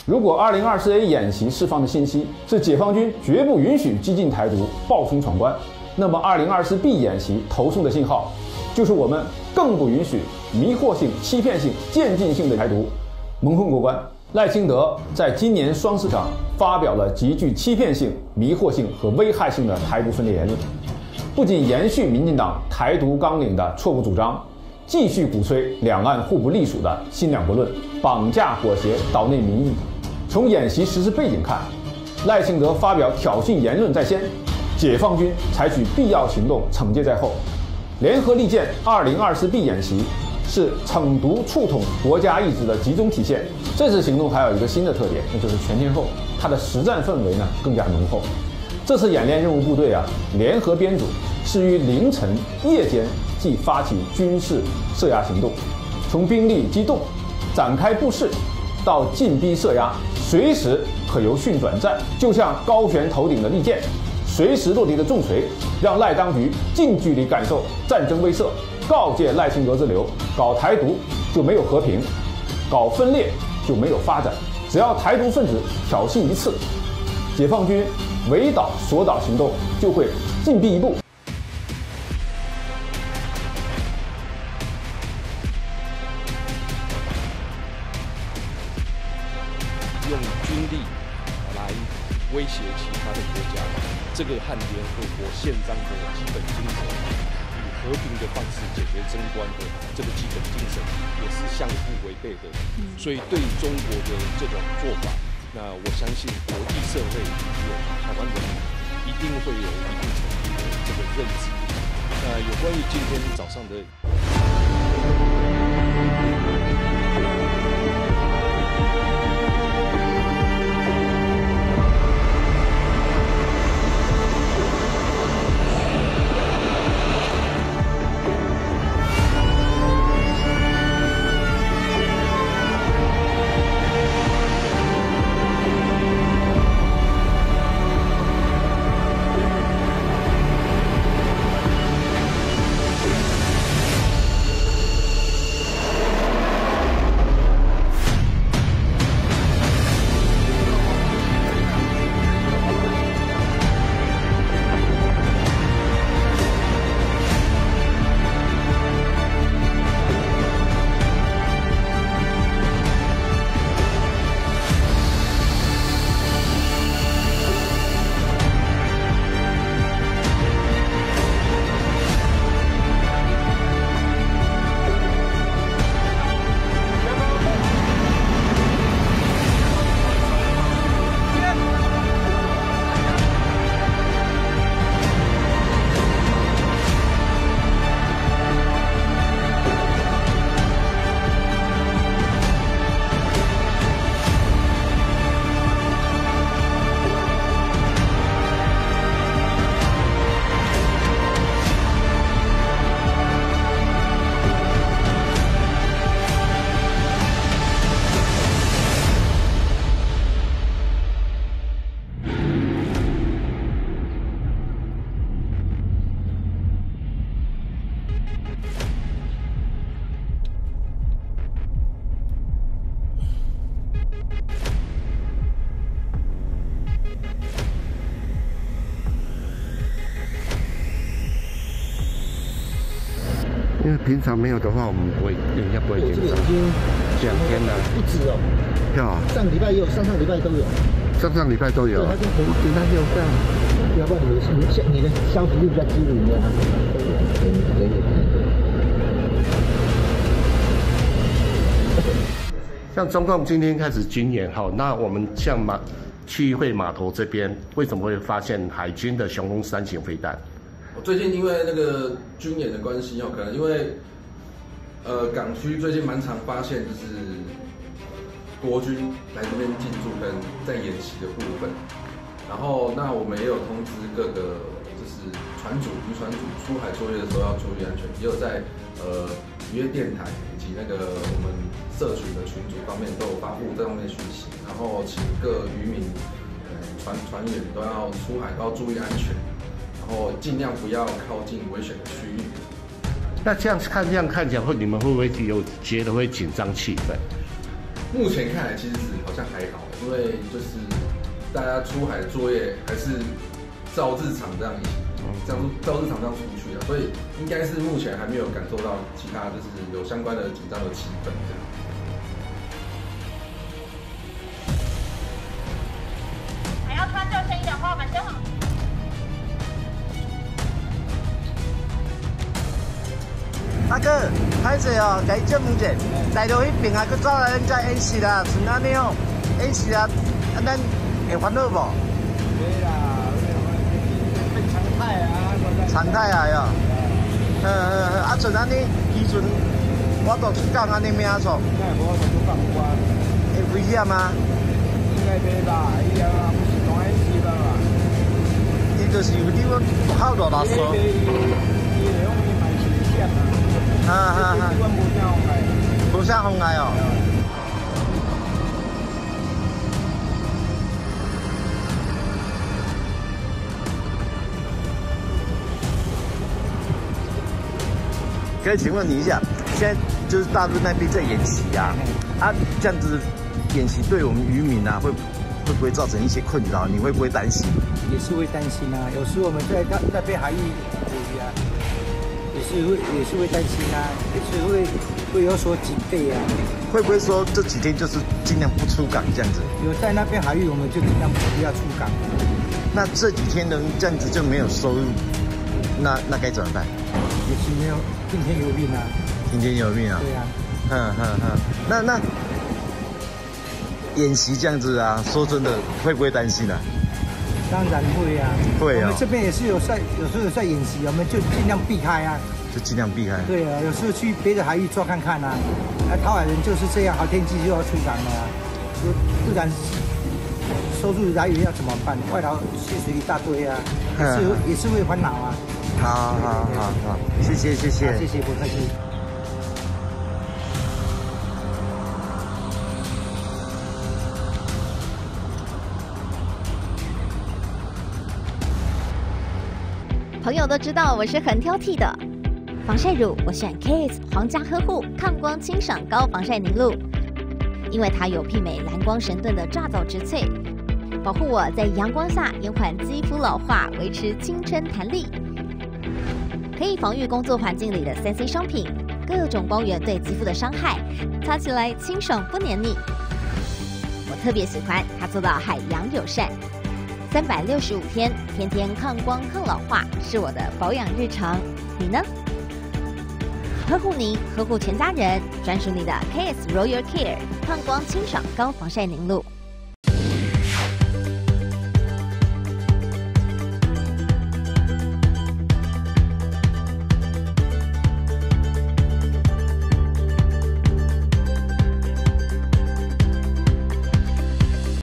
如果2024A 演习释放的信息是解放军绝不允许激进台独暴冲闯关，那么2024B 演习投送的信号就是我们更不允许迷惑性、欺骗性、渐进性的台独蒙混过关。赖清德在今年双十上发表了极具欺骗性、迷惑性和危害性的台独分裂言论，不仅延续民进党台独纲领的错误主张，继续鼓吹两岸互不隶属的新两国论，绑架裹挟岛内民意。从演习实施背景看，赖清德发表挑衅言论在先，解放军采取必要行动惩戒在后。联合利剑2024B 演习是惩毒触统国家意志的集中体现。这次行动还有一个新的特点，那就是全天候，它的实战氛围呢更加浓厚。这次演练任务部队联合编组是于凌晨夜间即发起军事设压行动，从兵力机动、展开布势到进逼设压，随时可由训转战，就像高悬头顶的利剑，随时落地的重锤，让赖当局近距离感受战争威慑，告诫赖清德之流：搞台独就没有和平，搞分裂就没有发展。只要台独分子挑衅一次，解放军围岛锁岛行动就会进逼一步。 用军力来威胁其他的国家，这个和联合国宪章的基本精神，以和平的方式解决争端的这个基本精神也是相互违背的。所以对中国的这种做法，那我相信国际社会有台湾人民一定会有一定程度的这个认知。那有关于今天早上的。 因为平常没有的话，我们不会，人家不会紧张。2天了， 不止哦。 要啊， 上礼拜也有，上礼拜都有。 上礼拜都有。 对，他跟平常就这样。要不然你的消息率比较低一点啊。 像中共今天开始军演哈，那我们像区议会码头这边，为什么会发现海军的雄风3型飞弹？ 最近因为那个军演的关系可能因为港区最近蛮常发现就是国军来这边进驻跟在演习的部分，然后那我们也有通知各个就是船主、渔船主出海作业的时候要注意安全，也有在渔业电台以及那个我们社群的群组方面都有发布这方面讯息，然后请各渔民、船员都要出海都要注意安全。然后尽量不要靠近危险的区域。 那这样看起来你们会不会有觉得会紧张气氛？ 目前看来其实是好像还好，因为就是大家出海作业还是照日常这样照日常这样出去的，所以应该是目前还没有感受到其他就是有相关的紧张的气氛这样。 还要穿救生衣的话，我们先往。 阿哥，歹势哦，甲伊借问者，来到迄边啊，佮走来咱遮演习啦，像安尼哦，演习啊，咱会烦恼无？ 对啦，变常态啊， 常态啊哟。啊，像安尼渔船，我都出港安尼咩啊做？ 那无就出港关， 会危险吗？ 应该袂吧？伊啊，不是当演习吧嘛？ 伊就是有地方好大垃圾。 伊用伊买是险啊。 无啥风来哦。可以请问你一下，现在就是大陆那边在演习啊，这样子演习对我们渔民啊，会不会造成一些困扰？你会不会担心？ 也是会担心啊，有时我们在那边海域啊。也是会担心啊，也是会有所警备啊。 会不会说这几天就是尽量不出港这样子？ 有在那边海域，我们就尽量不要出港。 那这几天呢，这样子就没有收入，那该怎么办？ 也是没有听天由命啊。 听天由命啊。 对啊。 那演习这样子啊，说真的，会不会担心啊？ 当然会啊。 会啊。 我们这边也是有时候有在演习，我们就尽量避开啊。 就尽量避开。 对啊，有时候去别的海域抓看看啊。讨海人就是这样，好天气就要出港了啊，不然收入来源要怎么办？外劳薪水一大堆啊，也是会烦恼啊。 好，谢谢， 谢谢，不客气。 朋友都知道我是很挑剔的，防晒乳我选 KS 皇家呵护抗光清爽高防晒凝露，因为它有媲美蓝光神盾的皂植萃，保护我在阳光下延缓肌肤老化，维持青春弹力，可以防御工作环境里的3C 商品，各种光源对肌肤的伤害，擦起来清爽不黏腻。我特别喜欢它做到海洋友善。365天，天天抗光抗老化，是我的保养日常。你呢？呵护您，呵护全家人，专属你的 KS Royal Care 抗光清爽高防晒凝露。